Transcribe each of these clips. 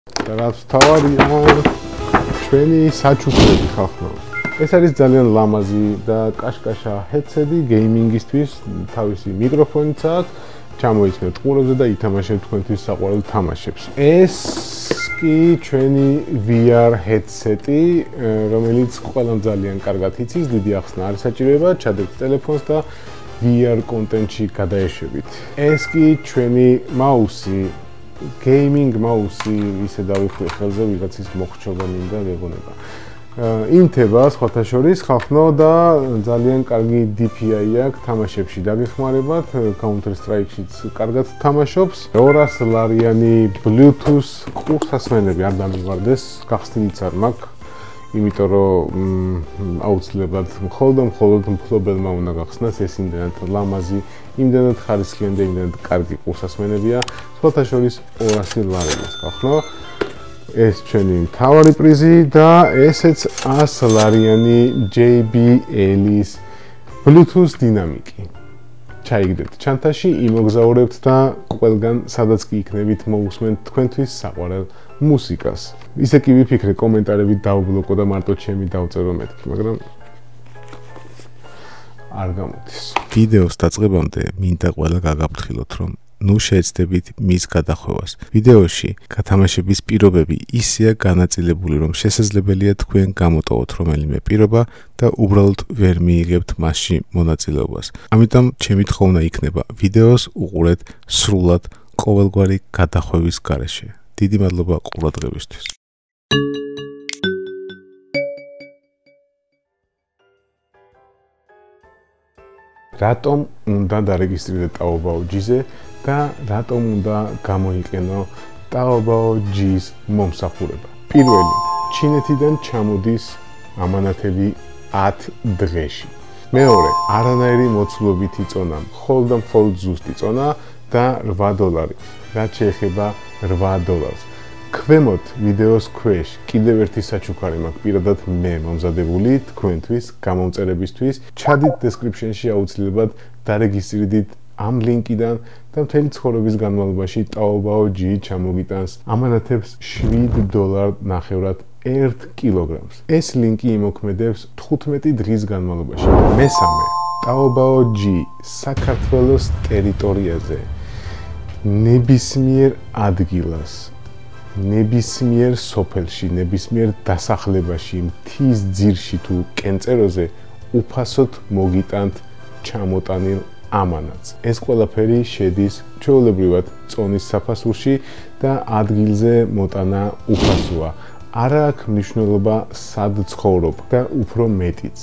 და რაც თავარია ჩვენი საჩუქრები ხალხო. ეს არის ძალიან ლამაზი და კაშკაშა headset-ი გეიმინგისთვის, თავისი მიკროფონიც აქვს, ჩამოიცნებთ ყურებზე და ითამაშებთ თქვენთვის საყვარელ თამაშებს. ეს კი ჩვენი VR headset-ი, რომელიც ყველამ ძალიან კარგად იცის, დიდი ახსნა არ საჭიროება, ჩადებთ ტელეფონს და VR კონტენტში გადაეშვებით. ეს კი ჩვენი მაუსი, gaming მაუსი, ისე დავიხმე ხელზე, ვიღაცის მოხრჩობა მინდა გეგონება. ინთება სხვათა შორის ხალხო და ძალიან კარგი DPI აქვს თამაშებში დაგეხმარებათ, Counter Strike-შიც კარგად თამაშობს. 200 ლარიანი Bluetooth ყურსასმენები არ დამივარდეს, გახსნილიც არ მაქვს. იმიტომ რომ აუცილებლად მხოლოდ მფლობელმა უნდა გახსნას, ეს იმდენად ლამაზი, იმდენად ხარისხიანი და იმდენად კარგი ყურსასმენებია, სხვათა შორის 200 ლარიანს ხალხო. ეს ჩვენი მთავარი პრიზი და ესეც 100 ლარიანი JBL-ის Bluetooth დინამიკი. ჩაიგდეთ ჩანთაში, იმოგზაურებთ და ყველგან სადაც კი იქნებით მოусმენთ თქვენთვის საყვარელ მუსიკას. ისე კი ვიფიქრე კომენტარებით დავბლოკო და მარტო ჩემი დავწერო მეთქი, მაგრამ არ გამოდის. ვიდეოს დაწყებამდე მინდა ყველა გაგაფრთხილოთ, რომ ნუ შეეცდებით მის გადახვევას. ვიდეოში გათამაშების პირობები ისეა განაწილებული, რომ შესაძლებელია თქვენ გამოტოვოთ რომელიმე პირობა და უბრალოდ ვერ მიიღებთ მასში მონაწილეობას. ამიტომ ჩემი თხოვნა იქნება ვიდეოს უყურეთ სრულად ყოველგვარი გადახვევის გარეშე. დიდი მადლობა ყურადღებისთვის. რატომ უნდა დარეგისტრირდეთ Taobao-ზე და რატომ უნდა გამოიყენო Taobao-ის მომსახურება? პირველი, ჩინეთიდან ჩამოდის ამანათები 10 დღეში. მეორე, არანაირი მოცულობითი წონა, მხოლოდ ზუსტი წონა და $8. რაც შეეხება $8. ქვემოთ ვიდეოს ქვეშ კიდევ ერთი საჩუქარი მაქვს პირადად მე მომზადებული თქვენთვის გამომწერებისთვის. ჩადით description-ში აუცილებლად დარეგისტრირდით ამ ლინკიდან და მთელი ცხოვრების განმავლობაში Taobao-ი ჩამოგიტანს ამანათებს $7 ნახევრად 1 კილოგრამს. ეს ლინკი იმოქმედებს 15 დღის განმავლობაში. მესამე, Taobao-ი საქართველოს ტერიტორიაზე ნებისმიერ ადგილას, ნებისმიერ სოფელში, ნებისმიერ დასახლებაში, მთის ძირში თუ კენწეროზე უფასოდ მოგიტანთ ჩამოტანილ ამანათს. ეს ყველაფერი შედის ჩვეულებრივად წონის საფასურში და ადგილზე მოტანა უფასოა. არ აქვს მნიშვნელობა სად ცხოვრობ და უფრო მეტიც.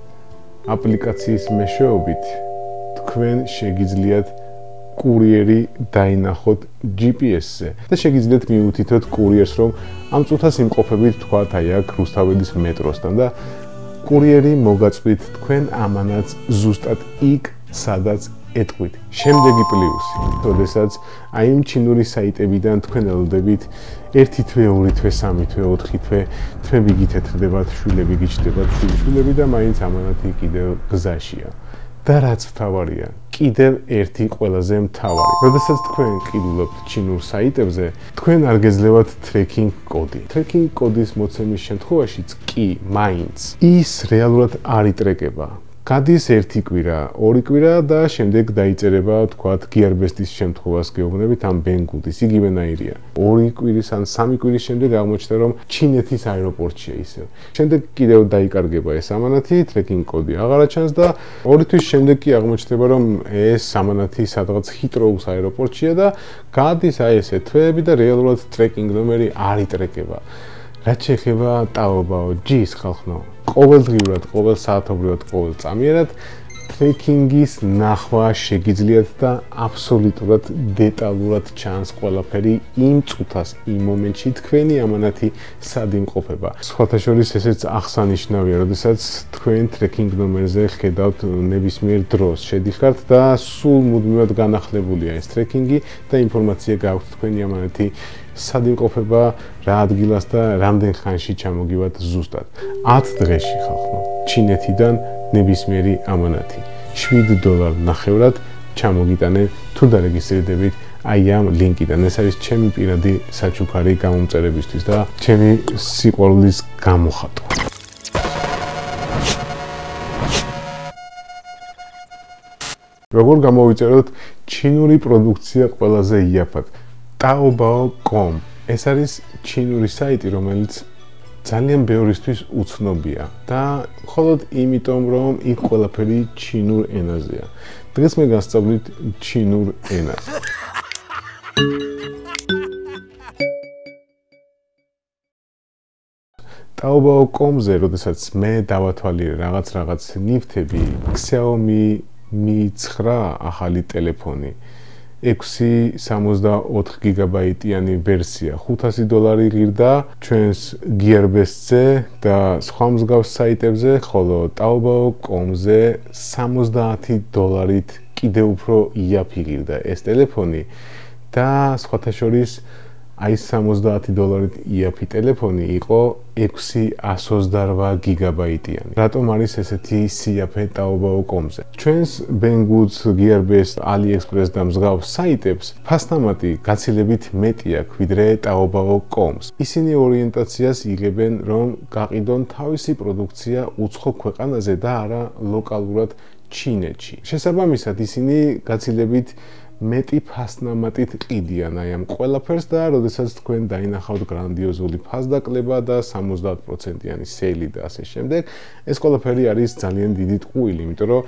აპლიკაციის მეშვეობით თქვენ შეგიძლიათ კურიერი დაინახოთ GPS-ზე და შეგიძლიათ მიუთითოთ კურიერს, რომ ამ წუთას იმყოფებით თქვათ აი აქ რუსთაველის მეტროსთან და კურიერი მოგაწვით თქვენ ამანათს ზუსტად იქ, სადაც ეტყვით. შემდეგი პლუსი, როდესაც აი იმ ჩინური საიტებიდან თქვენ ელოდებით 1 თვე, 2 თვე, 3 თვე, 4 თვე, თვეები გითეთრდებათ, შვილები გიჩნდებათ, შვილები და მაინც ამანათი კიდევ გზაშია. და რაც მთავარია, კიდევ ერთი ყველაზე მთავარი. როდესაც თქვენ ყიდულობთ ჩინურ საიტებზე, თქვენ არ გეძლევათ tracking კოდი. Tracking კოდის მოცემის შემთხვევაშიც კი მაინც ის რეალურად არ იტრეკება. გადის 1 კვირა, 2 კვირა და შემდეგ დაიწერება, თქვათ, Gearbest-ის შემთხვევას გეუბნებით ამ Banggood-ის, იგივენაირია. 2 კვირის ან 3 კვირის შემდეგ აღმოჩნდა, რომ ჩინეთის აეროპორტშია ისევ. შემდეგ კიდევ დაიკარგება ეს ამანათი, tracking კოდი აღარ აჩანს და 2 თვის შემდეგ კი აღმოჩნდება, რომ ეს ამანათი სადღაც Heathrow-ის აეროპორტშია და გადის აი ესე თვეები და რეალურად tracking ნომერი არ იტრეკება. რაც შეეხება Taobao-ის ხალხო, ყოველდღიურად, ყოველ საათობრივად, ყოველ წამიერად tracking-ის ნახვა შეგიძლიათ და აბსოლუტურად დეტალურად ჩანს ყველაფერი იმ წუთას, იმ მომენტში თქვენი ამანათი სად იმყოფება. სხვათა შორის ესეც აღსანიშნავია, როდესაც თქვენ tracking ნომერზე ხედავთ ნებისმიერ დროს შედიხართ და სულ მუდმივად განახლებულია ეს tracking-ი და ინფორმაცია გაქვთ თქვენი ამანათი სად იმყოფება, რა ადგილას და რამდენ ხანში ჩამოგივათ ზუსტად. 10 დღეში ხალხო, ჩინეთიდან ნებისმიერი ამანათი $7 ნახევრად ჩამოგიტანე თუ დარეგისტრირდებით აი ამ ლინკიდან. ეს არის ჩემი პირადი საჩუქარი გამომწერებისთვის და ჩემი სიყვარულის გამოხატვა. როგორ გამოვიწეროთ ჩინური პროდუქცია ყველაზე იაფად? Taobao.com. ეს არის ჩინური საიტი, რომელიც ძალიან ბევრისთვის უცნობია და მხოლოდ იმიტომ, რომ იქ ყველაფერი ჩინურ ენაზეა. დღეს მე გასწავლით ჩინურ ენას. Taobao.com-ზე, როდესაც მე დავათვალიერე რაღაც ნივთები, Xiaomi Mi 9 ახალი ტელეფონი, 664 გიგაბაიტიანი ვერსია, $500 ღირდა ჩვენს Gearbest-ზე და სხვა მსგავს საიტებზე, ხოლო Taobao.com-ზე $70 კიდევ უფრო იაფი ღირდა ეს ტელეფონი და სხვათა შორის აი $70 იაფი ტელეფონი იყო 628 გიგაბაიტიანი. რატომ არის ესეთი სიაფე Taobao.com-ზე? ჩვენს Banggood, Gearbest, AliExpress და მსგავს საიტებს ფასტამატი გაცილებით მეტი აქვს ვიდრე Taobao.com-ს. ისინი ორიენტაციას იღებენ, რომ გაყიდონ თავისი პროდუქცია უცხო ქვეყანაზე და არა ლოკალურად ჩინეთში. შესაბამისად, ისინი გაცილებით მეტი ფასტამატით ყიდიან აი ამ ყველაფერს და როდესაც თქვენ დაინახავთ გრანდიოზული ფასდაკლება და 70%-იანი სეილი და ასე შემდეგ, ეს ყველაფერი არის ძალიან დიდი ტყუილი, იმიტომ რომ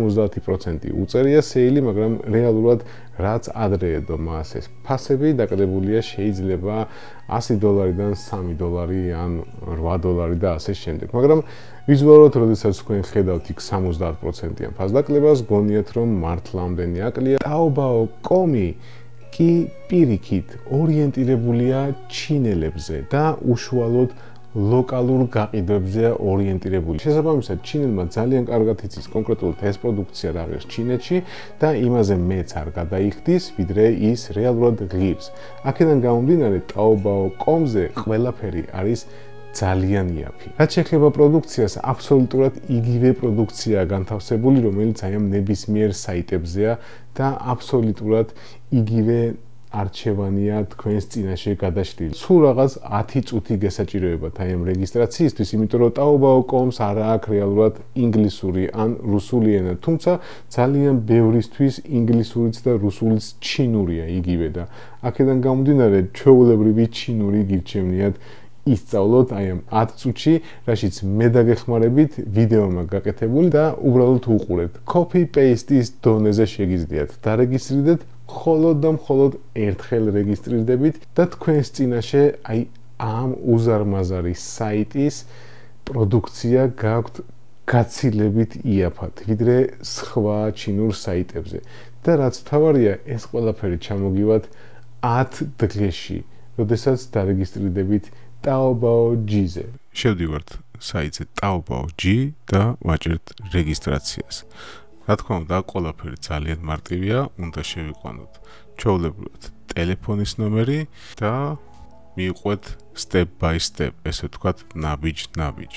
70% უწერია სეილი, მაგრამ რეალურად რაც ადრე ედომა ეს ფასები დაკიდებულია შეიძლება $100-დან $3 ან $8 და ასე შემდეგ. მაგრამ ვიზუალურად როდესაც თქვენ ხედავთ იქ 70%-იან ფასდაკლებას, გონიათ რომ მართლა ამდენი აკლია. Taobao.com-ი კი პირიქით ორიენტირებულია ჩინელებზე და უშუალოდ ლოკალურ გაყიდვებზეა ორიენტირებული. შესაბამისად, ჩინელმა ძალიან კარგად იცის კონკრეტულად ეს პროდუქცია რა ღირს ჩინეთში და იმაზე მეც არ გადაიხდის, ვიდრე ის რეალურად ღირს. აქედან გამომდინარე, Taobao.com-ზე ყველაფერი არის ძალიან იაფი. რაც შეეხება პროდუქციას, აბსოლუტურად იგივე პროდუქციაა განთავსებული, რომელიც აი ამ ნებისმიერ საიტებზეა და აბსოლუტურად იგივე არჩევანია თქვენს წინაშე გადაშლილი. სულ რაღაც 10 წუთი გესაჭიროებათ აი ამ რეგისტრაციისთვის, იმიტომ რომ Taobao.com-ს არ აქვს რეალურად ინგლისური ან რუსული ენა, თუმცა ძალიან ბევრისთვის ინგლისურიც და რუსულიც ჩინურია იგივე და აქედან გამომდინარე, ჩვეულებრივი ჩინური გირჩევნიათ ისწავლოთ აი ამ 10 წუთში, რაშიც მე დაგეხმარებით ვიდეო მაქვს გაკეთებული და უბრალოდ უყურებთ. Copy paste-ის დონეზე შეგიძლიათ დარეგისტრირდეთ, მხოლოდ და მხოლოდ ერთხელ რეგისტრირდებით და თქვენს წინაშე აი ამ უზარმაზარი საიტის პროდუქცია გაქვთ გაცილებით იაფად, ვიდრე სხვა ჩინურ საიტებზე. და რაც თავარია, ეს ყველაფერი ჩამოგივათ 10 დღეში, როდესაც დარეგისტრირდებით Taobao.g-ზე. შევდივართ საიტზე Taobao.g და ვაჭერთ რეგისტრაციას. რა თქმა უნდა, ყველაფერი ძალიან მარტივია, უნდა შევიყვანოთ ჩვეულებრივად ტელეფონის ნომერი და მივყვეთ step by step, ესე ვთქვათ, ნაბიჯ.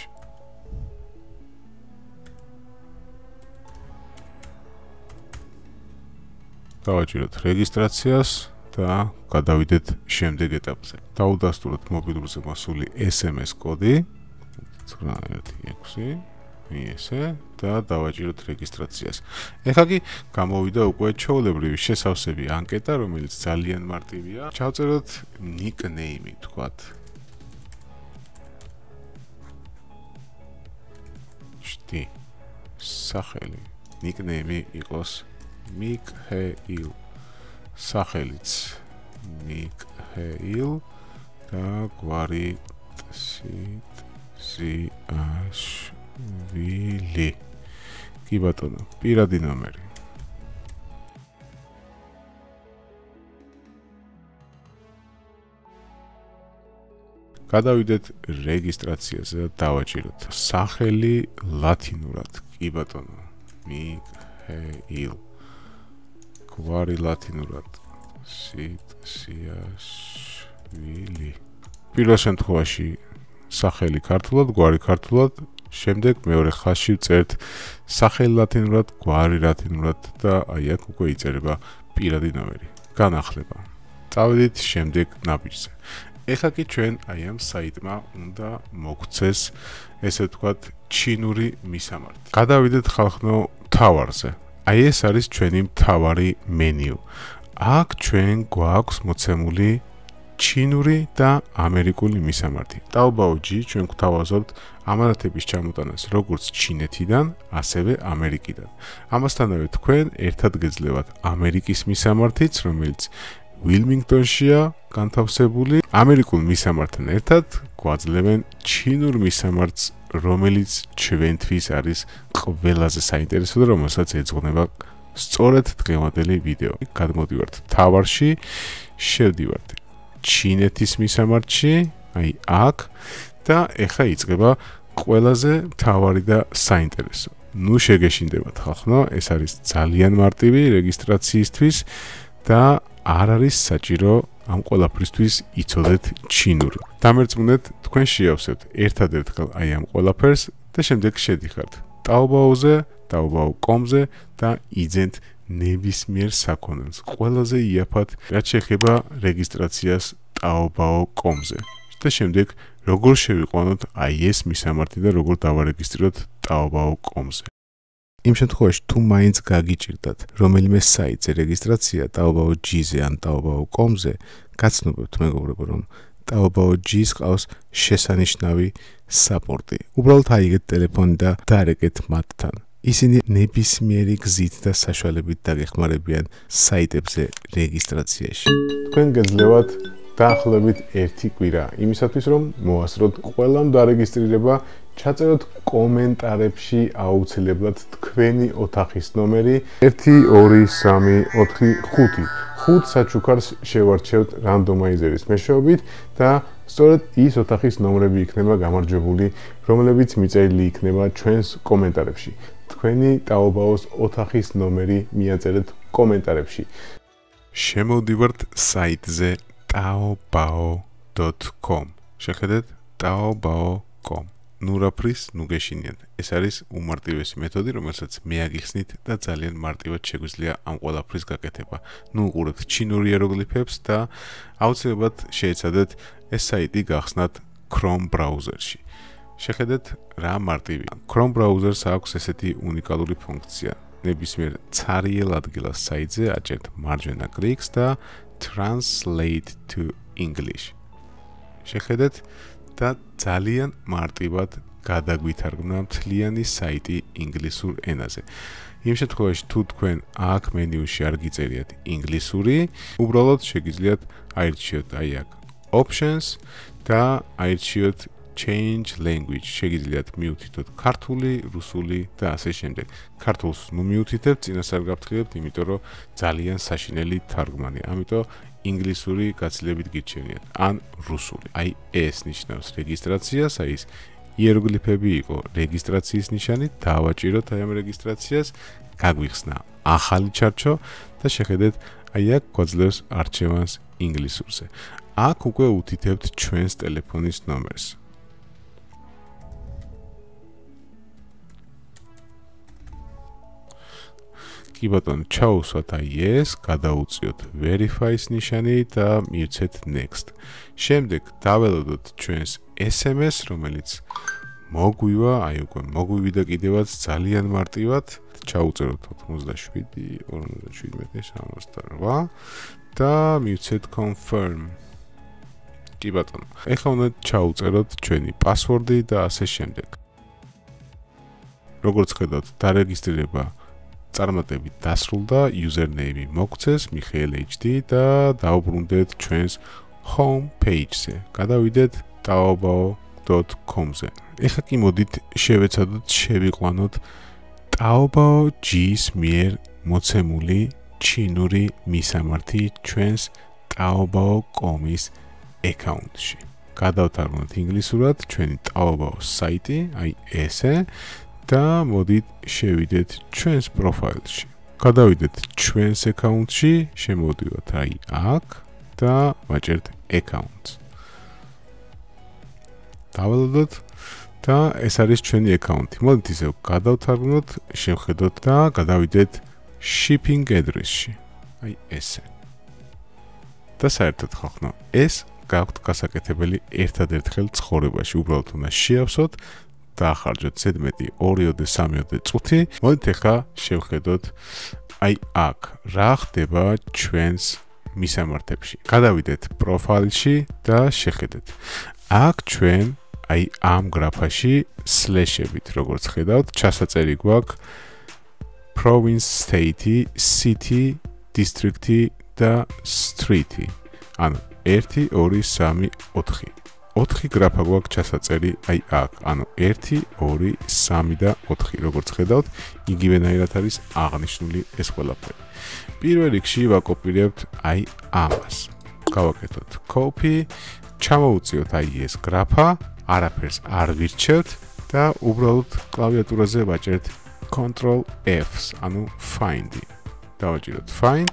დავაჭიროთ რეგისტრაციას და გადავიდეთ შემდეგ ეტაპზე. დავუდასტუროთ მობილურზე მოსული SMS კოდი 916 ესე და დავაჭიროთ რეგისტრაციას. ეხლა კი გამოვიდა უკვე ჩვეულებრივი შესავსები ანკეტა, რომელიც ძალიან მარტივია. ჩავწეროთ nickname, თქვათ. შტი. სახელი. nickname იყოს Mikhail. სახელიც Mikhail და გვარი Tsiashvili. კი ბატონო, პირადი ნომერი. გადავიდეთ რეგისტრაციაზე და დავაჭიროთ სახელი ლათინურად. კი ბატონო, Mikhail. გვარი ლათინურად Tsiashvili. პირველ შემთხვევაში სახელი ქართულად, გვარი ქართულად, შემდეგ მეორე ხაზში ვწერთ სახელი ლათინურად, გვარი ლათინურად და აი აქ უკვე იწერება პირადი ნომერი. განახლება. წავედით შემდეგ ნაბიჯზე. ეხლა კი ჩვენ აი ამ საიტმა უნდა მოგცეს ესე ვთქვათ ჩინური მისამართი. გადავიდეთ ხალხნო მთავარზე. აი ეს არის ჩვენი მთავარი მენიუ. აქ ჩვენ გვაქვს მოცემული ჩინური და ამერიკული მისამართი. ტაობაო.g ჩვენ გვთავაზობთ ამანათების ჩამოტანას როგორც ჩინეთიდან, ასევე ამერიკიდან. ამასთანავე თქვენ ერთად გეძლევათ ამერიკის მისამართიც, რომელიც ვილმინგტონშია განთავსებული. ამერიკულ მისამართთან ერთად გვაძლევენ ჩინურ მისამართს, რომელიც ჩვენთვის არის ყველაზე საინტერესო და რომელსაც ეძღვნება სწორედ დღევანდელი ვიდეო. გადმოდივართ მთავარში, შევდივართ ჩინეთის მისამართში, აი აქ და ეხლა იწყება ყველაზე მთავარი და საინტერესო. ნუ შეგეშინდებათ ხალხო, ეს არის ძალიან მარტივი რეგისტრაციისთვის და არ არის საჭირო ამ ყველაფრისთვის იცოდეთ ჩინური. დამერწმუნეთ, თქვენ შეავსებთ ერთადერთხელ აი ამ ყველაფერს და შემდეგ შედიხართ ტაობაოზე, ტაობაო.com-ზე და იძენთ ნებისმიერ საქონელს. ყველაზე იაფად რაც შეეხება რეგისტრაციას ტაობაო.com-ზე. და შემდეგ როგორ შევიყვანოთ აი ეს მისამართი და როგორ დავარეგისტრიროთ ტაობაო.com-ზე. იმ შემთხვევაში თუ მაინც გაგიჭირდათ რომელიმე საიტზე რეგისტრაცია ტაობაო.g-ზე ან ტაობაო.com-ზე, გაცნობებთ მეგობრებო, რომ ტაობაო.g-ს ყავს შესანიშნავი საპორტი. უბრალოდ აიგეთ ტელეფონი და დაარეკეთ მათთან. ისინი ნებისმიერი გზით და საშუალებით დაგეხმარებიან საიტებზე რეგისტრაციაში. თქვენ გეძლევათ დაახლოებით 1 კვირა იმისათვის რომ მოასწროთ ყველამ დარეგისტრირება, ჩაწეროთ კომენტარებში აუცილებლად თქვენი ოთახის ნომერი 1 2 3 4 5. 5 საჩუქარს შევარჩევთ რანდომაიზერის მეშვეობით და სწორედ ის ოთახის ნომრები იქნება გამარჯვებული, რომლებიც მიწერილი იქნება ჩვენს კომენტარებში. თქვენი ტაობაოს ოთახის ნომერი მიაწერეთ კომენტარებში. შემოვდივართ საიტზე taobao.com. შეხედეთ taobao.com. ნურაფრის ნუგეშინიან. ეს არის უმარტივესი მეთოდი, რომელსაც მე აგიხსნით და ძალიან მარტივად შეგვიძლია ამ ყველაფრის გაკეთება. ნუ უყურებთ ჩინური იეროგლიფებს და აუცილებლად შეეცადეთ ეს საიტი გახსნათ Chrome ბრაუზერში. შეხედეთ რა მარტივია. Chrome ბრაუზერს აქვს ესეთი უნიკალური ფუნქცია. ნებისმიერ ცარიელ ადგილას საიტზე აჭერთ მარჯვენა კლიკს და Translate to English. შეხედეთ და ძალიან მარტივად გადაგვითარგმნა მთლიანი საიტი ინგლისურ ენაზე. იმ შემთხვევაში თუ თქვენ აქ მენიუში არ გიწერიათ ინგლისური, უბრალოდ შეგიძლიათ აირჩიოთ აი აქ Options და აირჩიოთ Change Language. შეგიძლიათ მიუთითოთ ქართული, რუსული და ასე შემდეგ. ქართულს ნუ მიუთითებთ, წინასწარ გაფრთხილებთ, იმიტომ რომ ძალიან საშინელი თარგმანია. ამიტომ ინგლისური გაცილებით გირჩევიათ ან რუსული. აი ეს ნიშნავს რეგისტრაციას, აი ეს იეროგლიფები იყო რეგისტრაციის ნიშანი, დავაჭიროთ აი ამ რეგისტრაციას, გაგვიხსნა ახალი ჩარჩო და შეხედეთ აი აქ გვაძლევს არჩევანს ინგლისურზე. აქ უკვე უთითებთ ჩვენს ტელეფონის ნომერს. კი ბატონო, ჩაუსვათ აი ეს, გადაუწიოთ verify-ის ნიშანი და მივცეთ next. შემდეგ დაველოდოთ ჩვენს SMS, რომელიც მოგვივა, აი უკვე მოგვივიდა კიდევაც ძალიან მარტივად. ჩაუწეროთ 87 47 68 და მივცეთ confirm. კი ბატონო, ეხლა უნდა ჩაუწეროთ ჩვენი პასვორდი და ასე შემდეგ. როგორც ხედავთ, დარეგისტრირება წარმატებით დასრულდა, username მოგცეს Mikhail HD და დავუბრუნდეთ ჩვენს home page-ზე. გადავიდეთ taobao.com-ზე. ეხლა კი მოდით შევეცადოთ შევიყვანოთ Taobao.g-ის მიერ მოცემული ჩინური მისამართი ჩვენს taobao.com-ის აკაუნტში. გადავთარგმნოთ ინგლისურად ჩვენი Taobao საიტი, აი ესე. და მოდით შევიდეთ ჩვენს პროფაილში. გადავიდეთ ჩვენს აკაუნტში, შემოვიდეთ აი აქ და ვაჭერთ აკაუნტს. დავალოდოთ და ეს არის ჩვენი აკაუნტი. მოდით ისევ გადავთარგმნოთ, შევხედოთ და გადავიდეთ shipping address-ში. აი ესე. და საერთოდ ხახნო ეს გაქვთ გასაკეთებელი ერთადერთხელ ცხოვრებაში უბრალოდ უნდა შეავსოთ დაახარჯოთ ზედმეტი 2-3 წუთი მოდით ახლა შევხედოთ აი აქ რა ხდება ჩვენს მისამართებში გადავიდეთ პროფაილში და შეხედეთ აქ ჩვენ აი ამ გრაფაში სლეშებით როგორც ხედავთ ჩასაწერი გვაქვს province state city district და street ანუ 1 2 3 4 4 გრაფა გვაქვს ჩასაწერი აი აქ ანუ 1 2 3 და 4 როგორც ხედავთ იგივენაირად არის აღნიშნული ეს ყველაფერი პირველ რიგში ვაკოპირებთ აი ამას გავაკეთოთ copy ჩამოვუწიოთ აი ეს გრაფა არაფერს არ ვირჩევთ და უბრალოდ კლავიატურაზე ვაჭერთ Ctrl F's ანუ find დავაჭიროთ find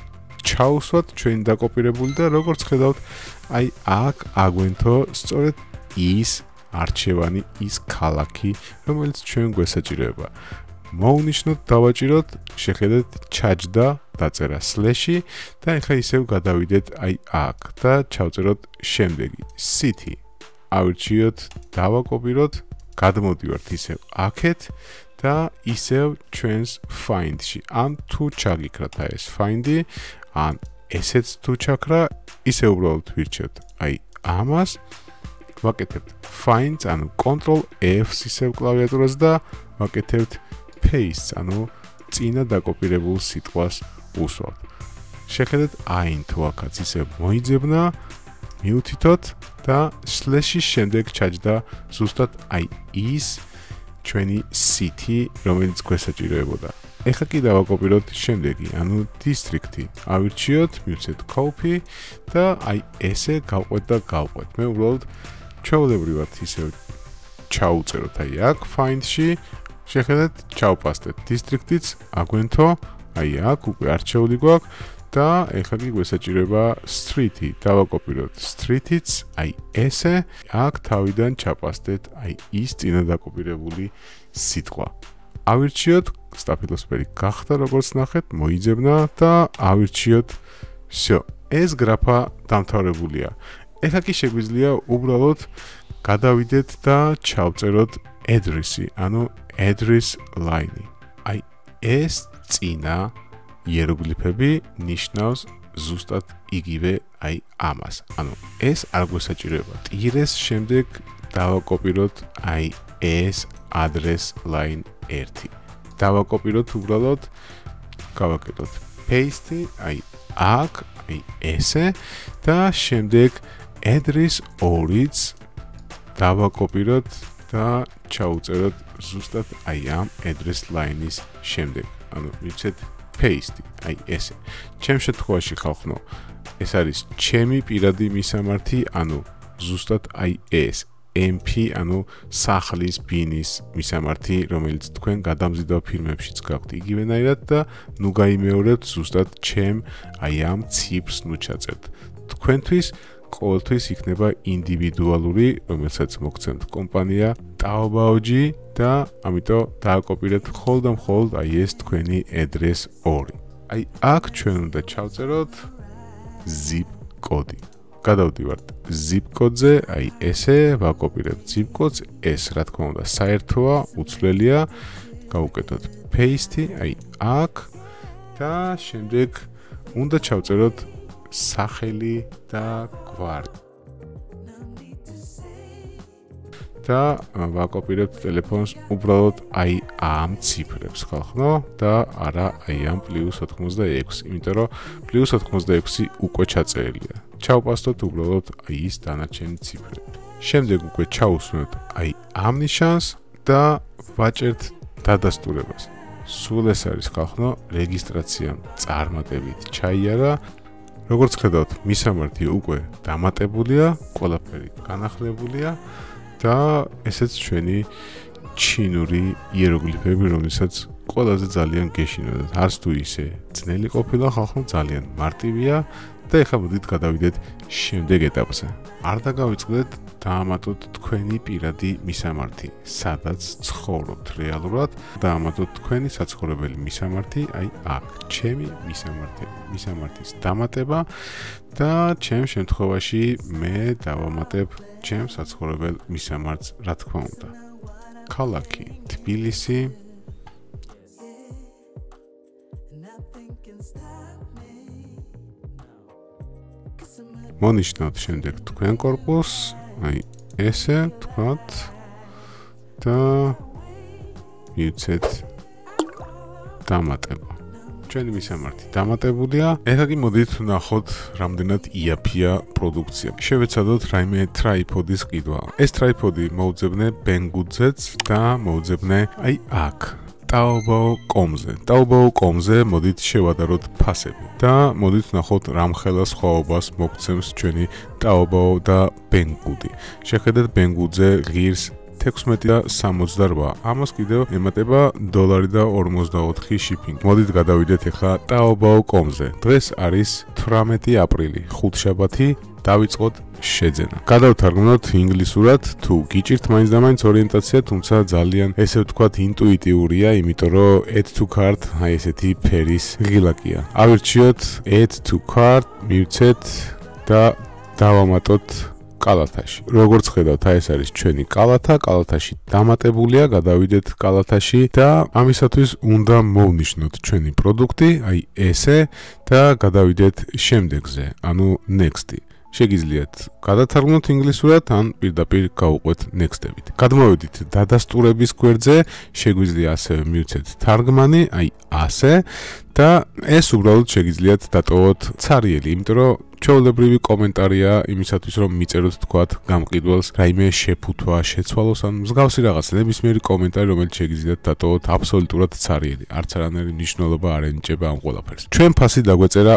ჩაუსვათ ჩვენ დაკოპირებული და როგორც ხედავთ აი აქ აგვენთო სწორედ ის არჩევანი ის ქალაქი რომელიც ჩვენ გვესაჭიროება მოვნიშნოთ დავაჭიროთ შეხედეთ ჩაჯდა დაწერა სლეში და ახლა ისევ გადავიდეთ აი აქ და ჩავწეროთ შემდეგი city ავირჩიოთ დავაკოპიროთ გადმოდივართ ისევ აქეთ და ისევ ჩვენს find-ში ან თუ ჩაგიქრათ აი ეს find-ი ან ესეც თუ ჩაქრა ისე უბრალოდ ვირჩევთ აი ამას ვაკეთებთ find ანუ Ctrl F ისევ კლავიატურაზე და ვაკეთებთ paste ანუ წინა დაკოპირებულ სიტყვას უსვამთ შეხედეთ აი თუ აქაც ისე მოიძებნა მიუთითოთ და სლეშის შემდეგ ჩაჯდა ზუსტად აი ის ჩვენი city რომელიც გვესაჭიროებოდა ეხლა კი დავაკოპიროთ შემდეგი ანუ district-ი ავირჩიოთ მივცეთ copy და აი ესე გავყვეთ და გავყვეთ მე უბრალოდ ჩვეულებრივად ისე ჩაუწეროთ აი აქ find-ში შეხედეთ ჩავპასტეთ district-იც აგვენთო აი აქ უკვე არჩეული გვაქვს და ეხლა კი გვესაჭიროება street-ი დავაკოპიროთ street-იც აი ესე აქ თავიდან ჩაპასტეთ აი ის წინა დაკოპირებული სიტყვა ავირჩიოთ სტაფილოსფერი გახდა როგორც ნახეთ მოიძებნა და ავირჩიოთ всё ეს გრაფა დამთავრებულია ეხლა კი შეგვიძლია უბრალოდ გადავიდეთ და ჩავწეროთ address-ი ანუ address line-ი აი ეს წინა იეროგლიფები ნიშნავს ზუსტად იგივე აი ამას ანუ ეს არ გვესაჭიროება ტირეს შემდეგ დავაკოპიროთ აი ეს address line 1 დავაკოპიროთ უბრალოდ გავაკეთოთ paste აი აქ აი ესე და შემდეგ address 2-იც დავაკოპიროთ და ჩაუწეროთ ზუსტად აი ამ address line-ის შემდეგ ანუ ვიცით paste აი ესე ჩემ შემთხვევაში ხალხო ეს არის ჩემი პირადი მისამართი ანუ ზუსტად აი ეს MP ანუ სახლის ბინის მისამართი რომელიც თქვენ გადამზიდვა ფილმებშიც გაქვთ იგივენაირად და ნუ გაიმეორებთ ზუსტად ჩემ აი ამ ციფრს ნუ ჩაწერთ თქვენთვის ყოველთვის იქნება ინდივიდუალური რომელსაც მოგცემთ კომპანია Taobao-ი და ამიტომ დააკოპირებთ მხოლოდ აი ეს თქვენი address 2 აი აქ ჩვენ უნდა ჩავწეროთ zip კოდი გადავდივართ zip კოდზე აი ესე ვაკოპირებთ zip კოდს ეს რა თქმა უნდა საერთოა უცვლელია გავუკეთოთ paste აი აქ და შემდეგ უნდა ჩავწეროთ სახელი და გვარი და ვაკოპირებთ ტელეფონს უბრალოდ აი ამ ციფრებს ხალხო და არა აი ამ +86 იმიტომ რომ +86 უკვე ჩაწერილია ჩავპასტოთ უბრალოდ აი ის დანარჩენი ციფრები შემდეგ უკვე ჩაუსვენთ აი ამ ნიშანს და ვაჭერთ დადასტურებას სულ ეს არის ხალხო რეგისტრაციამ წარმატებით ჩაიარა როგორც ხედავთ მისამართი უკვე დამატებულია ყველაფერი განახლებულია და ესეც ჩვენი ჩინური იეროგლიფები რომელსაც ყველაზე ძალიან გეშინოდათ არც თუ ისე ძნელი ყოფილა ხალხო ძალიან მარტივია და ეხლა მოდით გადავიდეთ შემდეგ ეტაპზე არ დაგავიწყდეთ დაამატოთ თქვენი პირადი მისამართი, სადაც ცხოვრობთ რეალურად, დაამატოთ თქვენი საცხოვრებელი მისამართი, აი აქ, ჩემი მისამართის დამატება და ჩემ შემთხვევაში მე დავამატებ ჩემ საცხოვრებელ მისამართს, რა თქმა უნდა. ქალაქი თბილისი. მონიშნავთ შემდეგ თქვენ კორპუსს, აი ესე თქვათ და მივცეთ დამატება. ჩვენი მისამართი დამატებულია. ეხლა კი მოდით ვნახოთ რამდენად იაფია პროდუქცია. შევეცადოთ რაიმე ტრაიპოდის ყიდვა. ეს ტრაიპოდი მოუძებნე Banggood's და მოუძებნე აი აქ. Taobao.com-ზე მოდით შევადაროთ ფასები და მოდით ვნახოთ რამხელა სხვაობას მოგცემს ჩვენი Taobao და Banggood-ი. შეხედეთ Banggood-ზე ღირს 16 და 68. ამას კიდევ ემატება $1.44 shipping. მოდით გადავიდეთ ახლა Taobao.com-ზე. დღეს არის 18 აპრილი, ხუთშაბათი. დავიწყოთ შეძენა. გადავთარგმნოთ ინგლისურად, თუ გიჭირთ მაინც და მაინც ორიენტაცია, თუმცა ძალიან ესე ვთქვათ ინტუიტიურია, იმიტომ რომ add to cart აი ესეთი ფერის ღილაკია. ავირჩიოთ add to cart, მივცეთ და დავამატოთ კალათაში. როგორც ხედავთ, აი ეს არის ჩვენი კალათა, კალათაში დამატებულია, გადავიდეთ კალათაში და ამისათვის უნდა მოვნიშნოთ ჩვენი პროდუქტი, აი ესე და გადავიდეთ შემდეგზე, ანუ next-ი. შეგიძლიათ გადათარგმნოთ ინგლისურად, ან პირდაპირ გავუყვეთ next-ებით. გადმოვედით დადასტურების გვერდზე, შეგვიძლია ასევე მივცეთ თარგმანი, აი ასე და ეს უბრალოდ შეგიძლიათ დატოვოთ ცარიელი, იმიტომ რომ ჩვეულებრივი კომენტარია იმისათვის რომ მიწეროთ თქვათ გამყიდველს რაიმე შეფუთვა, შეცვალოს ან მსგავსი რაღაც ნებისმიერი კომენტარი რომელიც შეგიძლიათ დატოვოთ აბსოლუტურად ცარიელი. არც არანაირი მნიშვნელობა არ ენიჭება ამ ყველაფერს. ჩვენ ფასი დაგვეწერა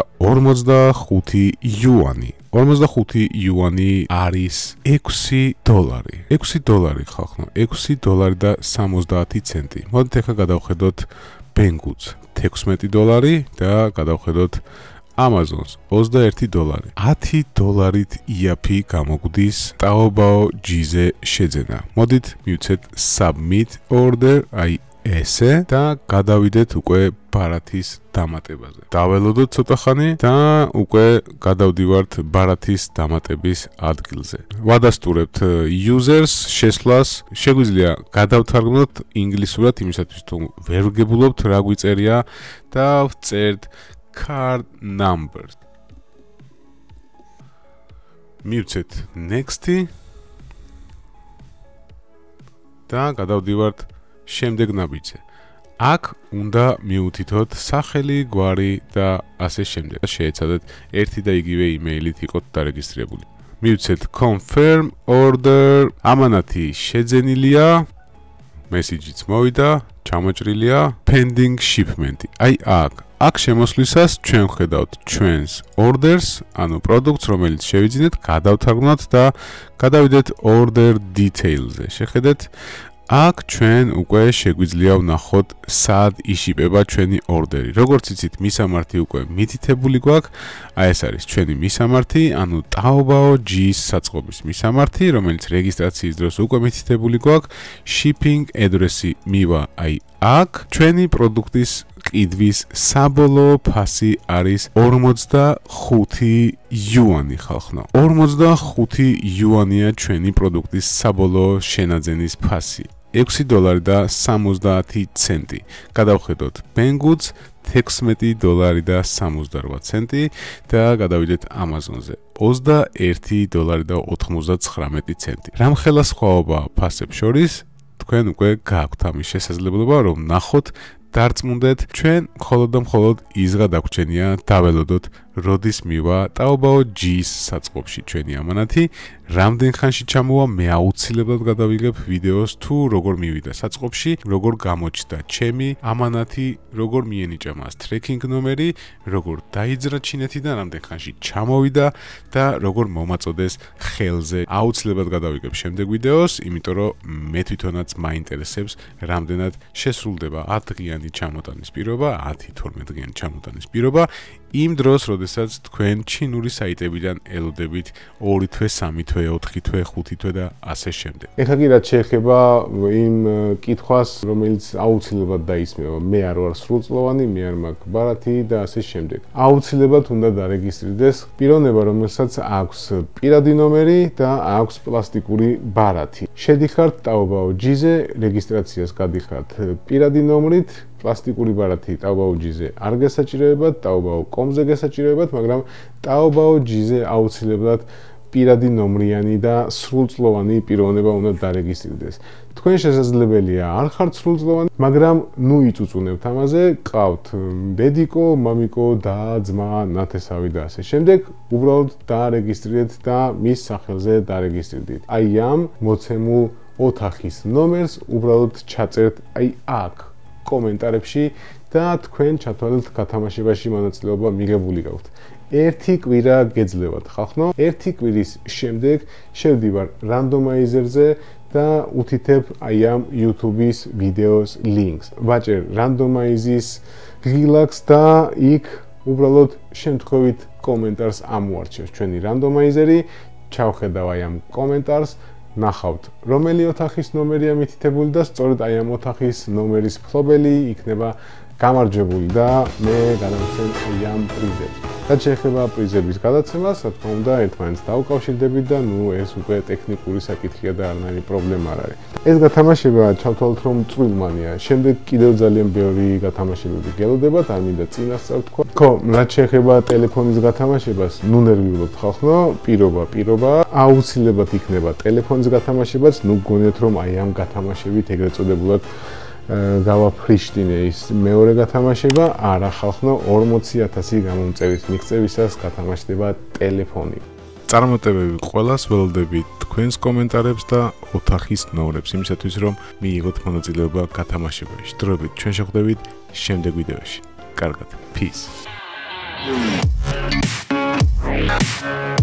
45 იუანი. 45 იუანი არის $6. $6 ხალხო, $6 და 70 ცენტი. მოდით ახლა გადავხედოთ Banggood's $16 და გადავხედოთ Amazon's $21. $10 იაფი გამოგვდის Taobao G-ზე შეძენა. მოდით მივცეთ submit order, აი ესე და გადავიდეთ უკვე ბარათის დამატებაზე. დაველოდოთ ცოტა ხანი და უკვე გადავდივართ ბარათის დამატების ადგილზე. ვადასტურებთ users შესვლას. შეგვიძლია გადავთარგმნოთ ინგლისურად იმისათვის თუ ვერ ვგებულობთ რა გვიწერია და ვწერთ card numbers. მივცეთ next-ი და გადავდივართ შემდეგ ნაბიჯზე. აქ უნდა მიუთითოთ სახელი, გვარი და ასე შემდეგ. შეეცადეთ ერთი და იგივე იმეილით იყოთ დარეგისტრირებული. მივცეთ confirm order. ამანათი შეძენილია. მესიჯიც მოვიდა, ჩამოჭრილია pending shipment. აი აქ შემოსვლისას ჩვენ ვხედავთ ჩვენს orders, ანუ პროდუქტს, რომელიც შევიძინეთ, გადავთარგმნოთ და გადავიდეთ order details-ზე. შეხედეთ აქ ჩვენ უკვე შეგვიძლია ვნახოთ სად იშიპება ჩვენი ორდერი. როგორც იცით, მისამართი უკვე მითითებული გვაქვს. აი ეს არის ჩვენი მისამართი, ანუ Taobao G-ის საწყობის მისამართი, რომელიც რეგისტრაციის დროს უკვე მითითებული გვაქვს. Shipping address-ი მივა აი აქ. ჩვენი პროდუქტის ყიდვის საბოლოო ფასი არის 45 იუანი ხალხო. 45 იუანია ჩვენი პროდუქტის საბოლოო შენაძენის ფასი. $6 და 70 ცენტი. გადავხედოთ Banggood's $16 და 68 ცენტი და გადავიდეთ Amazon-ზე. $21 და 99 ცენტი. რამხელა სხვაობა ფასებს შორის, თქვენ უკვე გააქვთ ამის შესაძლებლობა, რომ ნახოთ დარწმუნდეთ, ჩვენ მხოლოდ და მხოლოდ ის გადაგვრჩენია დაველოდოთ, როდის მივა Taobao G-ის საწყობში ჩვენი ამანათი, რამდენ ხანში ჩამოვა, მე აუცილებლად გადავიღებ ვიდეოს თუ როგორ მივიდა საწყობში, როგორ გამოჩნდა ჩემი ამანათი, როგორ მიენიჭა მას ტრეკინგ ნომერი, როგორ დაიძრა ჩინეთიდან, რამდენ ხანში ჩამოვიდა და როგორ მომაწოდეს ხელზე. აუცილებლად გადავიღებ შემდეგ ვიდეოს, იმიტომ რომ მე თვითონაც მაინტერესებს, რამდენად შესრულდება 10 დღიანი ჩამოტანის პირობა, 10-12 დღიანი ჩამოტანის პირობა. იმ დროს, როდესაც თქვენ ჩინური საიტებიდან ელოდებით 2 თვე, 3 თვე, 4 თვე, 5 თვე და ასე შემდეგ. ეხლა კი რაც შეეხება იმ კითხვას, რომელიც აუცილებლად დაისმება, მე არ ვარ სრულწლოვანი, მე არ მაქვს ბარათი და ასე შემდეგ. აუცილებლად უნდა დარეგისტრირდეს პიროვნება, რომელსაც აქვს პირადი ნომერი და აქვს პლასტიკური ბარათი. შედიხართ ტაობაო ჯიზე, რეგისტრაციას გადიხართ პირადი ნომრით, პლასტიკური ბარათი ტაობაო ჯიზე არ გესაჭიროებათ, ტაობაო კომზე გესაჭიროებათ, მაგრამ ტაობაო ჯიზე აუცილებლად პირადი ნომრიანი და სრულწლოვანი პიროვნება უნდა დარეგისტრირდეს. თქვენ შესაძლებელია არ ხართ სრულწლოვანი, მაგრამ ნუ იწუწუნებთ ამაზე, ყავთ დედიკო, მამიკო და ძმა, ნათესავი და ასე შემდეგ, უბრალოდ დაარეგისტრირეთ და მის სახელზე დარეგისტრირდით. აი ამ მოცემულ ოთახის ნომერს უბრალოდ ჩაწერთ აი აქ კომენტარებში და თქვენ ჩათვალეთ გათამაშებაში მონაწილეობა მიღებული გაქვთ. ერთი კვირა გეძლევათ ხალხო. ერთი კვირის შემდეგ შევდივარ რანდომაიზერზე და უთითებ აი ამ YouTube-ის ვიდეოს ლინკს. ვაჭერ რანდომაიზის ღილაკს და იქ უბრალოდ შემთხვევით კომენტარს ამოარჩევს ჩვენი რანდომაიზერი. ჩავხედავ აი ამ კომენტარს, ნახავთ რომელი ოთახის ნომერია მითითებული და სწორედ აი ამ ოთახის ნომერის მფლობელი იქნება გამარჯვებული და მე გადავცემ აი ამ პრიზებს. რაც შეეხება პრიზების გადაცემას, რა თქმა უნდა, ერთმანეთს დავუკავშირდებით და ნუ ეს უკვე ტექნიკური საკითხია და არანაირი პრობლემა არ არის. ეს გათამაშება ჩავთვალოთ რომ წვრილმანია. შემდეგ კიდევ ძალიან ბევრი გათამაშებები გელოდებათ, არ მინდა წინასწარ თქვა. ხო, რაც შეეხება ტელეფონის გათამაშებას, ნუ ნერვიულობთ ხალხო, პირობა. აუცილებლად იქნება ტელეფონის გათამაშებაც, ნუ გონიათ რომ აი ამ გათამაშებით ეგრეთ წოდებულად გავაფრიშტინე ის მეორე გათამაშება, არა ხალხო, 40,000 გამომწერის მიღწევისას გათამაშდება ტელეფონი. წარმატებები ყველას ველოდებით თქვენს კომენტარებს და ოთახის ნომრებს იმისათვის რომ მიიღოთ მონაწილეობა გათამაშებაში. დროებით ჩვენ შეხვდებით შემდეგ ვიდეოში. კარგად. Peace.